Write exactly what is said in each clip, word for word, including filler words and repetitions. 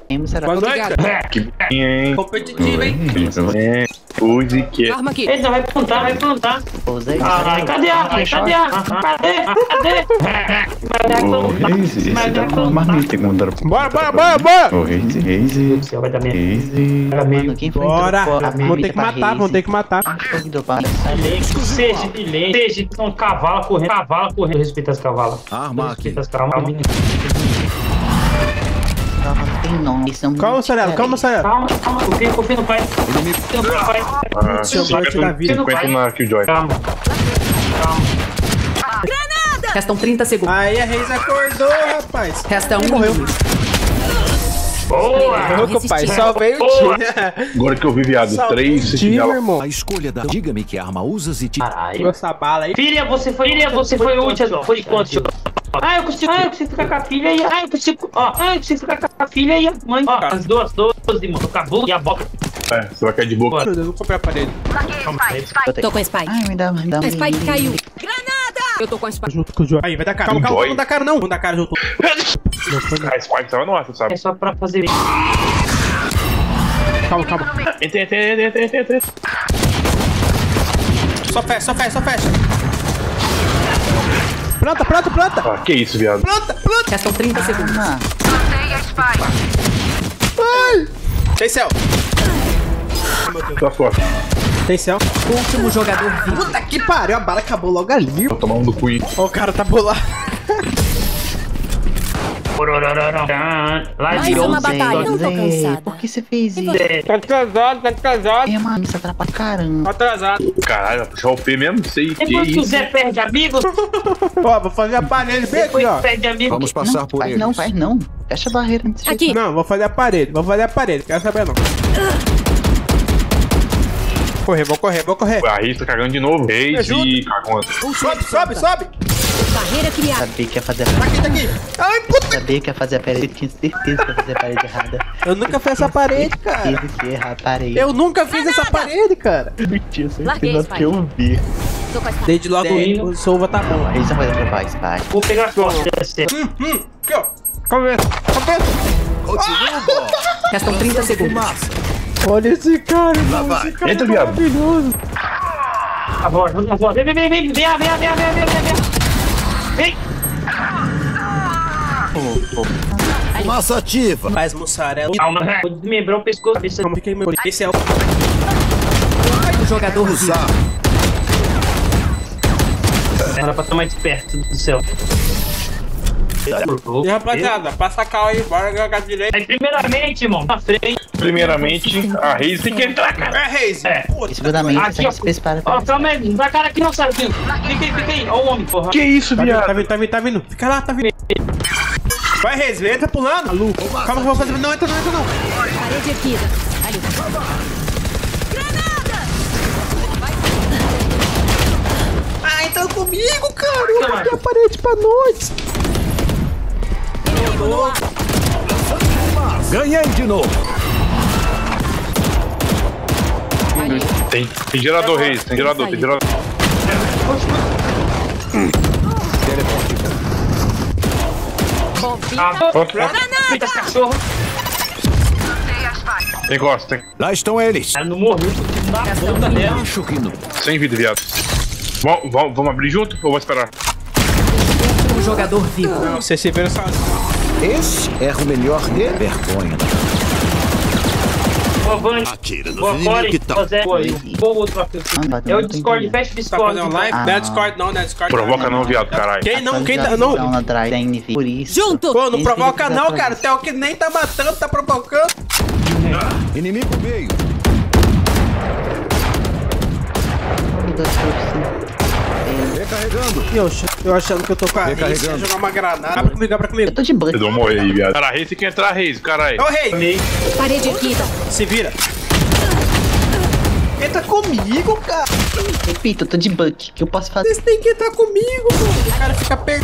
Será? Boa noite. Que hein? Competitivo, hein? É, use que. Arma aqui. Eita, vai plantar, vai plantar. Usei. Ai, cadê a arma? Cadê a arma? Cadê? Cadê? Ô, Reise, você tá com uma marmita que mandaram. Bora, bora, bora, bora! Ô, Reise, Reise. Você vai dar minha. Reise. Mano, quem foi? Bora! Entrou a Vamos ter marmita que pra matar, Reise? vamos ter que matar. Ah, foi que deu para. Seja silêncio, seja um cavalo correndo, cavalo correndo. Respeita as cavalas. Arma aqui. Respeita as cavalas. Calma, não tem nome. Isso é um Calma, Sarela, calma, Sarela. Calma, calma, confia, confia no pai. Confia no pai. Ah, Seu saca bote da vida. cinquenta na Killjoy. Calma. Calma. Restam trinta segundos. Aí a Reis acordou, rapaz. Resta um. Morreu. Boa! Morreu, pai. Só veio o Boa. time. Agora que eu vi, viado. Só Três veio o time, sentinelas. irmão. A escolha da... Diga-me que arma usas e... Te... Caralho. Essa bala aí. Filha, você foi, filha, você foi útil. Foi quanto, senhor? Ah, eu consigo, ah, eu consigo ficar com a filha e... Ah, eu consigo... Ó, ah, eu consigo ficar com a filha e a mãe. Ó, as duas, doze, mano. O cabelo e a boca. É, você vai cair de boca. Eu não comprei a parede. Tô com a Spike. Ai, me dá, me dá. A Spike caiu. Eu tô com a Spike. Junto com o Joy. Aí, vai dar cara. Calma, calma, Joy? não dá cara não. Não dá cara junto. A Spike tava no ar, você sabe. É só pra fazer... Calma, calma. Entra, entra, entra, entra, entra, entra. Só fecha, só fecha, só fecha. Planta, planta, planta. Ah, que isso, viado. Planta, planta. Restam trinta segundos. Ah, Ai. Tem céu. Tá forte. Tem céu. Último jogador vivo. Puta que pariu. A bala acabou logo ali. Vou tomar um do cu. Ó, o cara tá bolado. Lá Mais de uma onze. batalha. Não tô Zé, cansada. por que você fez isso? Tá atrasado, tá atrasado. É, mano, você atrapalha pra caramba. Tá atrasado. Caralho, vai puxar o P mesmo? Sei que Depois que o isso. Zé perde amigos, Ó, vou fazer a parede bem aqui, depois ó. que perde amigos. Vamos passar Não, por faz eles. não, faz não. Fecha a barreira antes de Aqui. Não, vou fazer a parede, vou fazer a parede. Quero saber não. Correr, vou correr, vou correr. A Reis tá cagando de novo. Reis e cagando. Sobe, sobe, sobe. Barreira criada. Sabia que ia fazer a Tá aqui, tá aqui. Ai, puta. Sabia que ia fazer a parede, tinha certeza que ia fazer a parede errada. Eu nunca fiz essa parede, cara. Certeza que ia errar a parede. Eu nunca fiz essa parede, cara. tinha Larguei, certeza que eu vi. Tô com a Spike. Desde logo Tem. o Souva tá bom. Eles não vão atrapalhar o Spike. Vou pegar a costa desse. Hum, hum. Aqui, ó. Cabeça, cabeça. Restam trinta segundos. Olha esse cara, mano. Esse cara Entra, é viado. maravilhoso. A voz, a voz. Vem, vem, vem, vem, vem, vem, vem, vem, vem, vem, vem. Vem. Massa ativa. Faz mussarela. Calma, vou desmembrar o pescoço. Esse Calma, fica aí, meu. Esse é o... O jogador vivo. Usar. era pra estar mais perto do céu. E rapaziada, passa a cal aí, bora jogar direito. Aí, primeiramente, irmão, na frente. Primeiramente, a Reis tem que entrar, cara. É, Reis. É. Puta. Seguramente, Aqui, sem ó. space para. Ó, calma aí, não dá cara aqui não, Sarginho. Fica aí, fica aí. Ó o homem, porra. Que isso, Tá vindo, tá viado? vindo, tá vindo, tá vindo. Fica lá, tá vindo. Vai, Reis, entra pulando. Lu. Calma que eu vou fazer. Não, entra não, entra não. Parede erguida. Ali. Ah, entra comigo, cara. Eu Não, botei a parede pra nós. Ganhei de novo. Tem, tem gerador, Reis. Tem gerador, tem gerador. Ah, Pronto, pronto. Eita, esse cachorro. Tem costa, tem. Lá estão eles. Ela não morreu. Na bunda dela. Acho que não. Sem vida, viado. Vamos, vamos, vamos abrir junto ou vou esperar? O jogador vivo. Não, você se vira sozinho. Esse é o melhor de vergonha. Boa, Vani. Atira Boa, nos Core. inimigos que estão. Boa, Zé. Boa, boa, outro aqui. É o Discord, fecha o Tá Discord. fazendo live? Ah. Não é Discord não, não é Discord. Provoca não, viado, caralho. Quem não, quem tá... Não. Na drive da N V. Por isso. Junto. Pô, não Esse provoca filho não, da cara. Tem o que nem tá matando, tá provocando. Inimigo veio. Recarregando. E eu, eu achando que eu tô com a Reis, Recarregando. ia jogar uma granada. Abra comigo, abra comigo. Eu tô de banco. Vocês vão morrer aí, viado. Cara, a Reis tem que entrar, Reis, caralho. Ô, Reis. Parede erguida. Se vira. Entra comigo, cara. Repito, eu tô de buck. O que eu posso fazer? Vocês têm que entrar comigo, mano. O cara fica perto.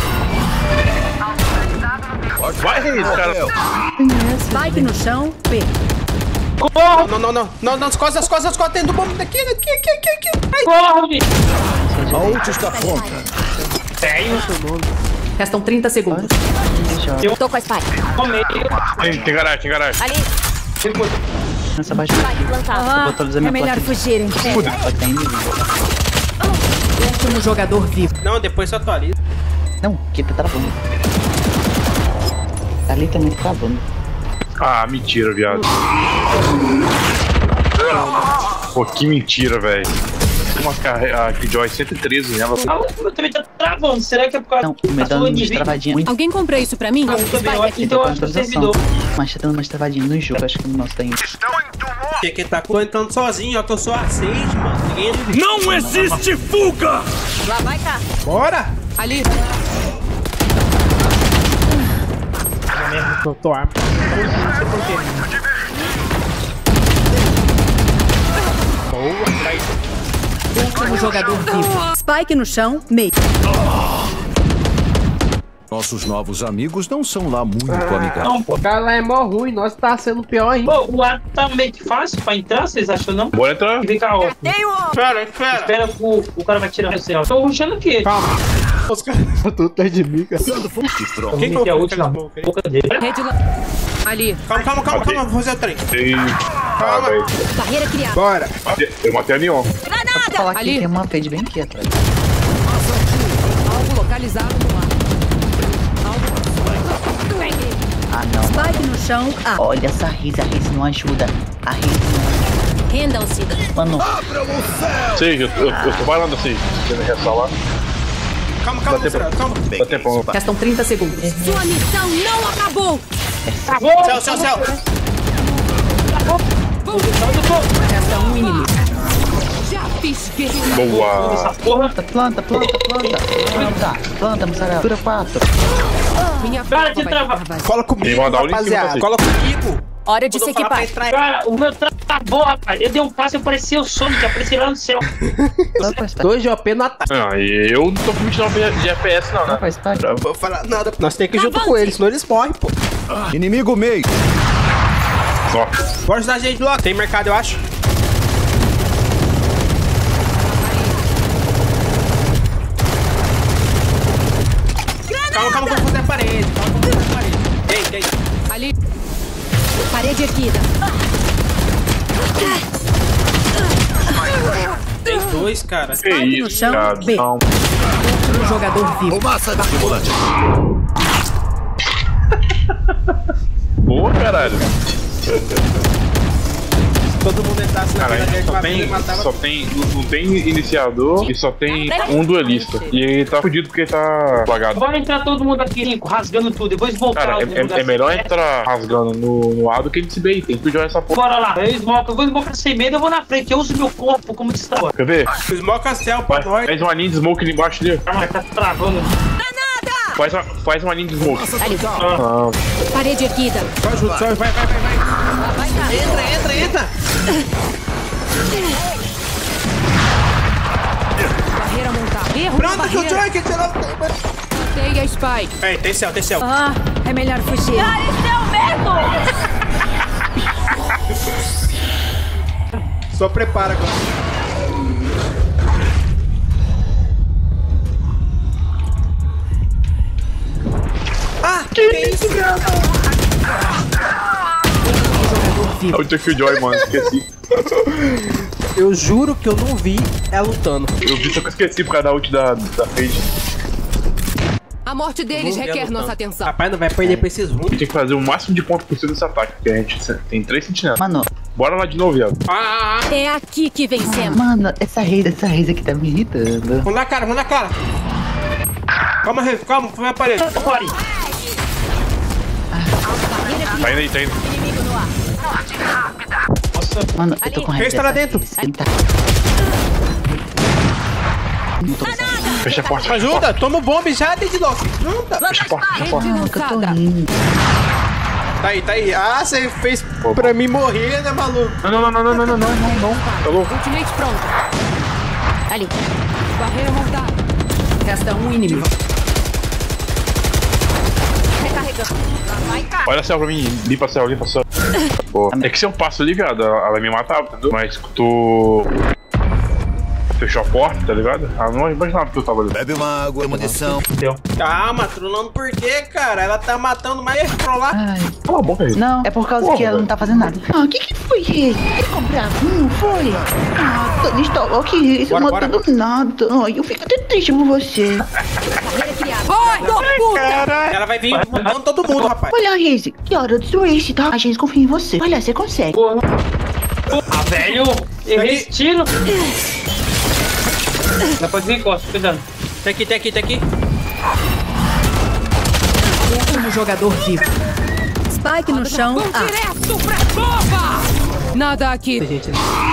Vai, Reis, cara. Spike no chão. B. Corre, Não, não, não. Não, não, as costas, as costas, as costas. Tem do bombo daqui, daqui, aqui, aqui, aqui. Ai. corre. A ult está pronta. Velho. Restam trinta segundos. Tô com a Spike. Comer. Tem, tem garagem, tem garagem. Ali, Nessa baixa. Spike plantado. Vou atualizar É minha melhor placa. fugirem. Pode tá inimigo. Último jogador vivo. Não, depois você atualiza. Não, aqui tá travando. Ali também tá travando. Ah, mentira, viado. Pô, que mentira, velho. Uma a Killjoy cento e treze nela. Ah, o meu também tá travando. Será que é por causa Não, me dando umas travadinhas. Muito. Alguém comprou isso pra mim? Eu também, eu acho que Tô eu com acho que o atualização. servidor. Mas tá dando umas travadinhas no jogo. Acho que no nosso tá indo. Porque quem tá entrando sozinho, ó. Tô só a seis, mano. Ninguém. Não existe fuga! Lá vai cá. Bora! Ali. Não tô arma. Último jogador vivo. Spike no chão, meio. Nossos novos amigos não são lá muito amigáveis. Não, pô. O cara lá é mó ruim, nós tá sendo pior ainda. Pô, o ar tá meio que fácil pra entrar, vocês acham não? Bora entrar. Vem cá, ó. Espera, espera. Espera que o, o cara vai tirar o céu. Tô rushando aqui. Calma. Os caras estão tudo atrás de mim, cara. Tô Quem vendo que é a colocou última aquela boca aí? boca dele. Rede lá. Ali. Calma, calma, calma, Matei. calma. Vou fazer o trem. Tem. Ah, Calma. velho. Barreira criada. Bora. Matei- Eu matei a Neon. Vou falar que Ali. tem uma fade bem aqui atrás. Algo localizado no ar. Ah, não. Spike no chão, A. Olha essa Riz, a Riz não ajuda. A Riz não. Rendam-se. Mano, Seja, eu, eu, eu tô parando assim. Você não quer falar? Calma, calma, Dá tempo. Zé, calma. Dá tempo. Restam trinta segundos. Sua missão não acabou. Acabou! Céu, céu, céu. Resta um inimigo. Já fiz guerrilha. Boa. Essa porra. planta, planta, planta, planta. Planta, planta, mussarela. Dura quatro. Minha Cara, prova de vai travar. travar. Cola comigo, Tem uma da Unicim, rapaziada. tá Cola comigo. Hora de Quando se eu falar pra equipar. entrar, Cara, o meu travou, rapaz. Eu dei um passe e apareceu o Sonic, apareceu lá no céu. Só faz parte. dois de O P no ataque. Ah, e eu não tô com vinte e nove de F P S não, Só né? faz parte. Não vou falar nada. Nós temos que ir junto com eles, senão eles morrem, pô. Inimigo meio. Só. Bora ajudar a gente logo. Tem mercado, eu acho. Calma, calma, vamos fazer a parede. Calma, vamos fazer a parede. Tem, tem. Ali. Parede erguida. Tem dois, cara. Que Spike no isso, chão, cara. B. Não. Último jogador vivo. Fumaça da estimulante. Boa, caralho. Todo mundo entrasse na Cara, cara dele só pra tem, ver, matava. só tem, não não tem iniciador e só tem um duelista. E ele tá fudido porque tá plagado. Bora entrar todo mundo aqui, Nico, rasgando tudo, depois voltar. Cara, é, no é- lugar é melhor certo. entrar rasgando no, no A do que ele se bem. Tem que jogar essa porra. Bora lá, eu smoke, eu vou smoke sem medo, eu vou na frente, eu uso meu corpo como distração. Quer ver? Smoke céu pra Faz, nós. faz uma linha de smoke ali embaixo dele. Ah, mas tá travando. Faz uma, faz uma linha de smoke. Ali. Ah, Parede erguida. Só ajuda, só vai, vai, vai, vai. Lá vai cá. Entra, entra, entra. Barreira montada. Erro na Pronto, que eu barreira. que tirou. Matei a Spike. Ei, tem céu, tem céu. Ah, é melhor fugir. Só prepara agora. Ah, que, isso, cara? é o Killjoy, mano. Esqueci. Eu juro que eu não vi ela lutando. Eu vi, só que eu esqueci por causa da ult da, da Fade. A morte deles requer nossa atenção. Rapaz, não vai perder pra esses A gente ruins. tem que fazer o máximo de pontos possível nesse ataque, porque a gente tem três sentinelas. Mano, Bora lá de novo, viado. Ah, ah, ah. É aqui que vencemos. mano, essa Riz, essa Riz aqui tá me irritando. Vamos na cara, vamos na cara. Calma, Rei, calma, foi a parede. Bora. Tá indo aí, tá indo. Mano, eu tô com raiva Reis tá lá dessa dentro. Riz. Ele tá... Não tô conseguindo. Fecha a porta, fecha a porta. Ajuda, toma o bombe já, desde logo. Junta. Fecha a porta, fecha a porta. Mano, que eu tô lançada. indo. Tá aí, tá aí. Ah, você fez pra mim morrer, né, maluco? Não, não, não, não, não, não, não, não, não. Tá louco? Ultimate pronto. Ali. Barreira montada. Resta um inimigo. Recarregando. Lá vai cá. Olha a céu pra mim, limpa a céu, limpa a céu. Pô, é que se eu passo ali, viado, ela ela vai me matar, entendeu? Mas tô... fechou a porta, tá ligado? Ah, não imaginava que eu tava ali. Bebe uma água, munição. Deu. Calma, trolando por quê, cara? Ela tá matando mais pra lá. Ai, Cala a boca aí. não, é por causa Porra, que ela não tá fazendo nada. Ah, o que que foi, Rei? Ficou bravo, não foi? Ah, Tony Stark, isso Bora, não bora. matou nada. Ai, eu fico até triste por você. Ai, do puta! Ela vai vir matando todo mundo, rapaz. Olha, Reise, que hora de Switch, tá? A gente confia em você. Olha, você consegue. Porra. Ah, velho. Errei esse tiro. Depois vem encosta, cuidado. Tem aqui, tem aqui, tem aqui. Último jogador vivo. Spike no chão. Vão A. direto pra cova! Nada aqui. Nossa,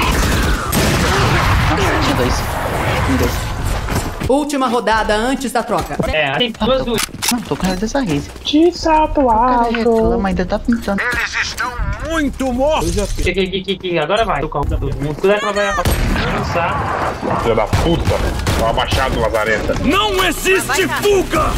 tinha dois. Tem dois. Última rodada antes da troca. É, tem duas do. Não, tô com raiva dessa Reise. De salto O cara reclama, ainda tá pensando. Muito morto. Aqui, aqui, aqui, aqui. Agora vai. Cuidado que ela vai avançar. Filha da puta. Tô abaixado, lazareta. Não existe fuga!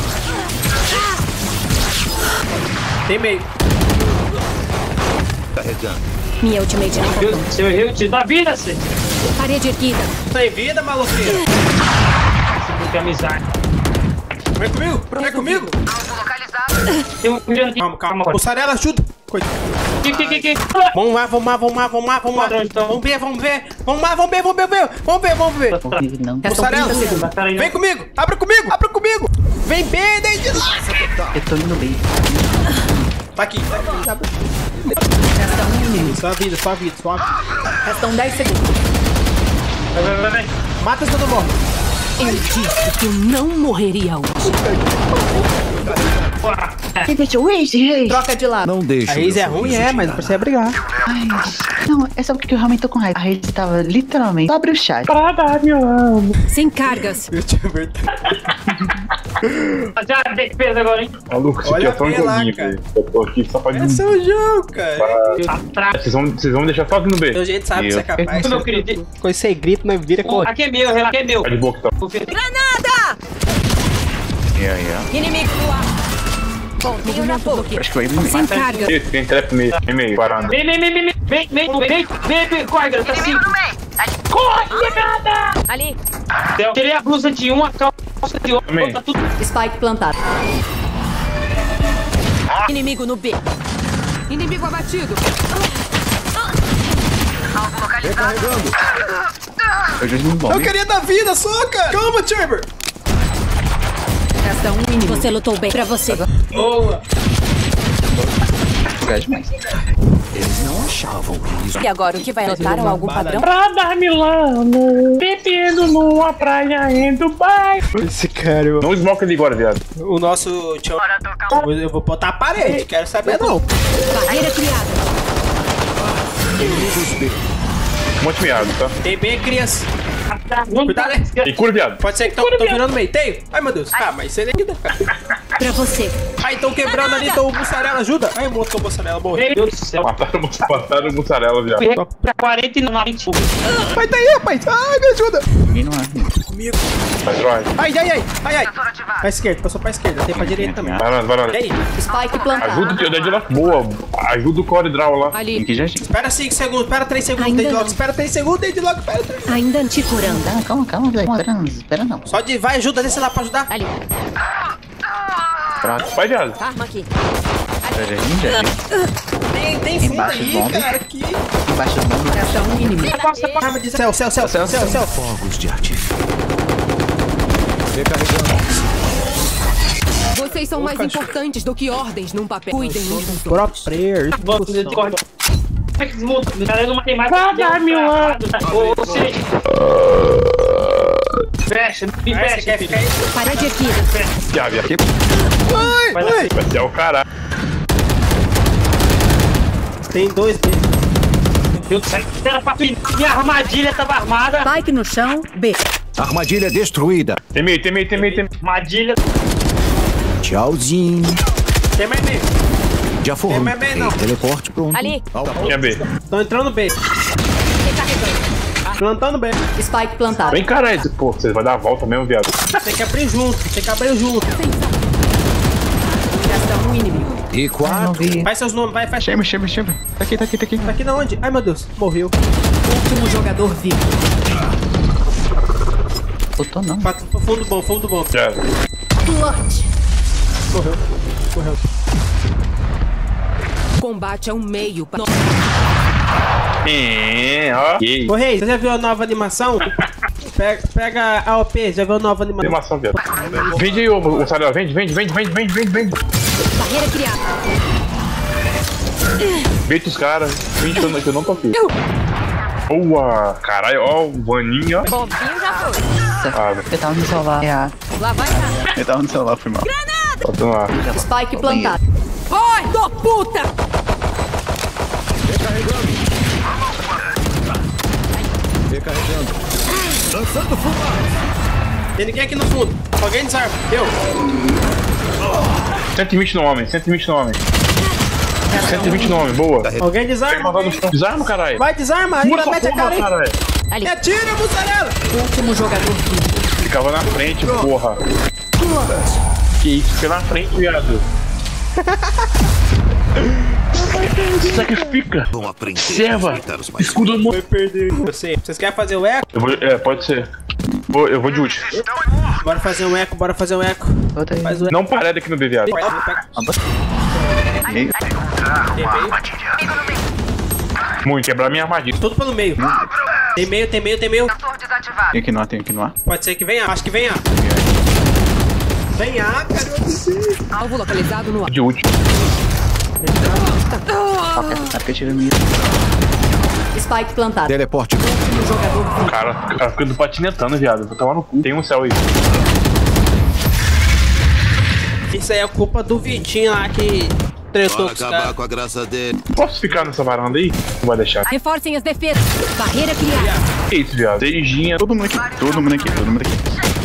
Tem meio. Carregando. Minha ultimate não tá Eu- pronta. Se eu errei o tiro da vida, você. Parede erguida. Tem vida, maluqueira. Tem amizade. Vem comigo, vem comigo. Tem um milhão aqui. Calma, calma. Mussarela, ajuda. Coitado. Aqui, aqui, aqui, aqui. Vamos lá, vamos lá, vamos lá, vamos lá, vamos lá. Vamos ver, vamos ver. Vamos lá, vamos ver, vamos ver, vamos ver, vamos ver. Não, Restam Mussarela, trinta segundos. vem comigo, abre comigo, abre comigo. Vem bem desde lá. eu tô indo bem. Tá aqui, tá aqui. Abre. Resta um minuto. Só a vida, só a vida, só a vida. Restam dez segundos. Vai, vai, vai, vai. Mata todo mundo. Eu disse que eu não morreria hoje. Quem deixou o Reise, Reise? Troca de lado. Não deixe. A Reise é ruim, é, mas você é brigar. Ai, não, é só porque eu realmente tô com raiva. A Reise tava literalmente. Só abre o chat. Sem cargas. Já tem que peso agora, hein? Maluco, isso aqui Olha é só um a P lá, joguinho, cara. velho. Eu tô aqui só pra Esse é o jogo, cara. Atrás. Vocês vão, vocês vão me deixar sozinho no B. Então a gente sabe que você é capaz. Meu querido. Com esse grito, nós vira correr. Aqui é meu, relaxa. Aqui é meu. Tá de boa que tá. Confia. Granada! Yeah, yeah. Inimigo no ar. Bom, tenho na boca. Acho que foi ele Sem carga. Esse tem trap meio, tem meio, parando. Vem, vem, vem, vem, vem, vem, vem, vem, vem, vem, corre, garota, assim. Corre, negada! Ali. Eu tirei a blusa de um, a calça de outro, Amém. tá tudo. Spike plantado. Inimigo no B. Inimigo abatido. Eu já não bom. Eu queria dar vida só, cara. Calma, Chamber. Resta um inimigo. Você lutou bem pra você. Boa. Jogar demais. Eles não achavam que isso. E agora, o que vai? Notaram algum padrão? Prada Milano, bebendo numa praia em Dubai. Esse cara, Não smoke ali agora, viado. o nosso tio. Eu vou botar a parede, quero saber não. Barreira criada. Um monte de miado, tá? Tem bem criança. Não Cuidado, tá. né? E cura, viado. Pode ser que estão virando meio. Tenho? Ai, meu Deus. Ah, mas você nem dá. Pra você. Ai, estão quebrando ali, então o mussarela ajuda. Ai, moto, o mussarela morreu. Meu Deus do céu. Mataram, mataram o mussarela, viado. Pra quarenta e nove. Vai tá aí, rapaz. Ai, me ajuda. Ninguém não é. Vai, vai. Ai, ai, ai. Ai, ai. Pra esquerda, passou pra esquerda. Tem pra direita também. Vai, vai, vai. E aí? Spike plantado. Ajuda o tio Deadlock, boa. Ajuda o Core Draw lá. Ali. Tem que já. Espera cinco segundos, espera três segundos, Ainda Deadlock. não. Espera três segundos, Deadlock. Espera três. Ainda te curando. Calma, calma, calma, velho. Espera não, espera não. Só de vai, ajuda, desce lá pra ajudar. Ali. Vai, viado. Arma aqui. Já já vim, já vim. Tem, tem fundo Embaixo, ali, bomba. cara. Aqui. Embaixo do mundo. Resta um inimigo. Arma de céu, céu, céu, céu, céu, céu. Fogos de artifício. Recarregando. Vocês são mais importantes do que ordens num papel. Cuidem uns dos Pro player. Vamos fazer de corte. Como é que desmuta? O cara não matei mais. Prada Milano. Ou seja. Fecha, me Ai, você fecha, quer filho. ficar aí? Parede erguida. Viado, viado. Ai, Vai ai. Vai ser o caralho. Tem dois B. Meu Deus do céu. Era pra tu ir. Minha armadilha tava armada. Spike no chão. B. Armadilha destruída. Tem meio, tem meio, tem meio, tem meio. Armadilha. Tchauzinho. Tem mais meio. Já foi. Tem mais meio, não. Teleporte pronto. Ali. Ao- Tinha B. Estão entrando B. Recarregando. Plantando B. Spike plantado. Vem, caralho. Pô, vocês vão dar a volta mesmo, viado. Tem que abrir junto, tem que abrir junto. Resta um inimigo. E Ah, não quatro. vi. Vai seus nomes, vai, fecha. Chama, chama, chama. Tá aqui, tá aqui, tá aqui. Tá aqui na onde? Ai, meu Deus. Morreu. Último jogador vivo. Botou não. Pra- pra Fundo bom, fundo bom. Já. Morreu. Morreu. Combate é um meio para... É, ó. E Ô Rei, você já viu a nova animação? Pega, pega a O P, já viu a nova animação? animação, viado. Vende aí, ô, ô, Sarela. Vende, vende, vende, vende, vende, vende, vende. Barreira criada. Beita os caras. Vende que eu não- que eu não tô aqui. Boa. Caralho, ó, o Vaninho, ó. Bobinho já foi. Ah, velho. Eu tava no celular. É, Lá vai cá. eu tava no celular, foi mal. Bota lá. Spike plantado. Oi, do puta! Recarregando. Lançando fumaça. Tem ninguém aqui no fundo. Alguém desarma. Eu. cento e vinte no homem, cento e vinte no homem. cento e vinte no homem, boa. Alguém Pega desarma. matar no chão. Desarma, caralho. Vai, desarma. Ainda Pula mete essa a cara porra, aí. caralho. Ali. E atira, mussarela. Último jogador vivo. Ficava na frente, porra. Que isso, fica na frente, viado. Sacrifica. Vão aprender Serva. a respeitar os mais Escudo no... Vai perder. Você. Vocês querem fazer o eco? Eu vou, é, pode ser. Vou- eu vou de ult. Bora fazer um eco, bora fazer um eco. Bota aí. Faz o eco. Não parede aqui no B, viado. Pega. Meio. Tem meio. Muito, quebrar minha armadilha. Tudo pelo meio. Tem meio, tem meio, tem meio. Tem que no ar, tem que no ar. Pode ser que venha. Acho que venha. Venha, cara. Alvo localizado no ar. De ult. É porque tira o mito. Spike plantado. Teleporte. Último jogador vivo. Cara, cara ficando patinetando, viado. Vou tomar no cu. Tem um céu aí. Isso aí é culpa do Vitinho lá que tretou com os caras. com a graça dele. Posso ficar nessa varanda aí? Não vai deixar. Reforcem as defesas. Barreira criada. Que isso, viado? Beijinha. Todo mundo aqui, todo mundo aqui, todo mundo aqui.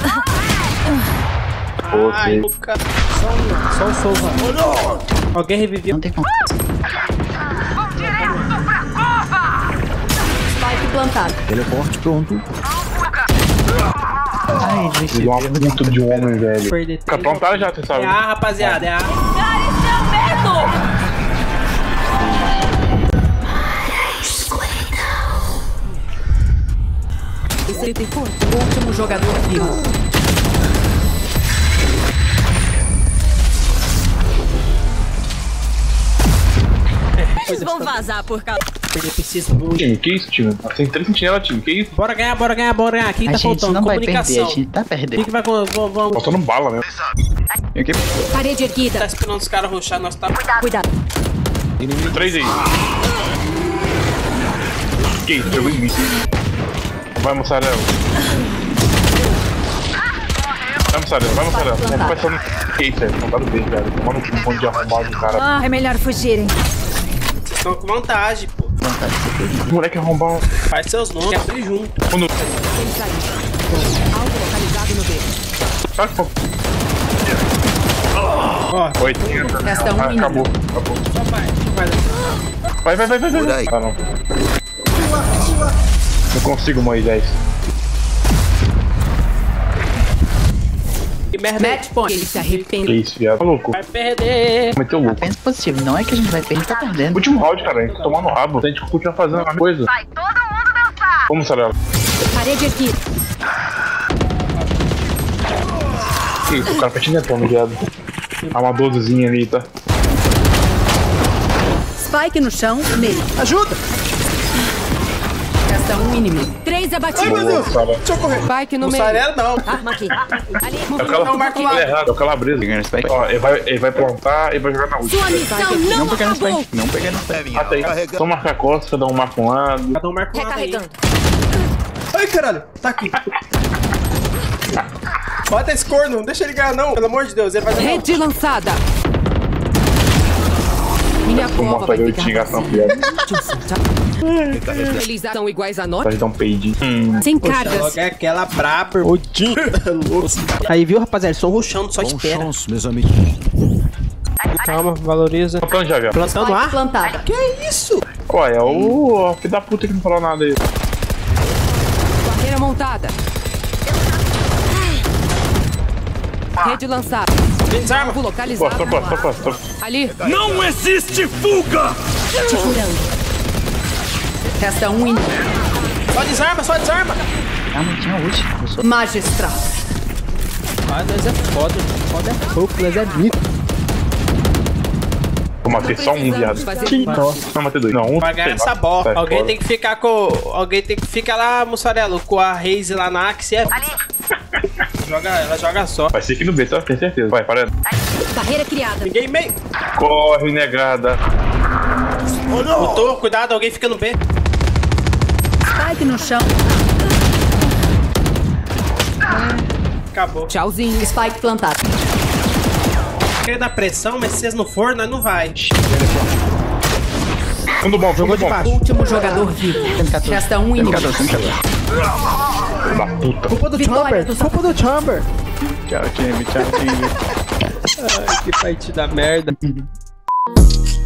Ai, Você. o cara. Só, um- só o Souza. Alguém reviveu. Não tem como. Spike plantado. Teleporte pronto. Ai, Luiz. Filho uma puta de um homem, velho. Perder Fica prontada já, você É sabe. A, rapaziada, é A. Esse tem força. Último jogador vivo. Eles Vão vazar por causa. Perder precisa. Vamos- Time, que isso, time? Tem três sentinelas, time. Que isso? Bora ganhar, bora ganhar, bora ganhar. Aqui A tá gente faltando não vai perder, comunicação. a gente tá O que, perdendo. que vai com. Vamos. vamos- Faltando bala mesmo. Tem que... Parede erguida. Tá esperando os caras rushar, nós tá. Cuidado. Três aí. Que isso, pegou em mim. Vai, mussarela. Vai, mussarela, vai, mussarela. Não vai passando. Que isso, é? Não tá no beijo, velho. Tomando um monte de arrombado do cara. Ah, é melhor fugirem. Vocês estão com vantagem, pô. Esse moleque arrombado. Faz seus nomes, quer abrir junto. Quando. Alvo localizado no B. Sabe qual? Ó, oitenta. Resta um Ah, inimigo. acabou, acabou. só vai. Vai. Vai, vai, vai, vai, vai. Por aí. Ah, não. Não consigo, Moisés. Que merda. é? Match point. Ele se Que arrepende. isso, viado. Tá louco. Vai perder. Meteu louco. Pensa positivo, não é que a gente vai perder, a gente tá perdendo. Último round, cara. A gente tá tomando rabo. A gente continua fazendo a mesma coisa. Vai todo mundo dançar. Vamos, Sarela. Parede erguida. Que isso, o cara patinetando, viado. Amadorzinho ali, tá? Spike no chão, meio. Ajuda! Resta um inimigo. Três abatidos. Boa, Sara. Deixa eu correr. Spike no meio. Mussarela não. Arma aqui. Ali. É o cala... Não, marca lá. Ele é errado, é o calabresa. Pegando spike. Ó, ele vai, ele vai plantar e vai jogar na última. Sua missão não Não pegando acabou. spike, não pegando spike. Mata aí. Só marcar a costa, cada um marca um lado. Cada um marca um lado aí. Recarregando. Ai, caralho. Tá aqui. Bota esse corno. Não deixa ele ganhar, não. Pelo amor de Deus. Ele vai ganhar. Rede lançada. Minha Vou prova matar vai ele de ficar xingação, vazia. viado. Eles são iguais a nós. Pra gente dar um peidinho. Hum. Sem Ela cargas. quer aquela braba. Odin. Louco. Aí, viu, rapaziada? Eles estão rushando, só Bom espera. chance, meus amigos. Calma, valoriza. Plantando já, viado. Plantando Spike ar? plantada. Que isso? Ó, é o filho da puta que não falou nada aí. Barreira montada. Rede lançada. Desarma. Alvo localizado. Posso, posso, posso, posso. Ali. Não existe fuga! Te curando. Resta um inimigo. Só desarma, só desarma. Ah, não tinha ult. Magistral. Ah, nós é foda. Foda é pouco, nós é mito. Eu matei só um, viado. Não, matei dois. Não, um. Vai ganhar essa bola. Alguém tem que ficar com... Alguém tem que ficar lá, mussarelo, com a Raze lá na Axe. É... Joga, ela joga só. Vai ser aqui no B, tá? Tenho certeza. Vai, para. Barreira criada. Ninguém meio. Corre, negada. Botou, cuidado, alguém fica no B. Spike no chão. Acabou. Tchauzinho. Spike plantado. Queria dar pressão, mas se vocês não for, nós não vai. Fundo bom, jogou de baixo. Último jogador vivo. Resta um inimigo. Da puta. Culpa do Vitória Chamber. do Culpa do Chamber. Tchau, time. Tchau, time. Ai, que partida merda.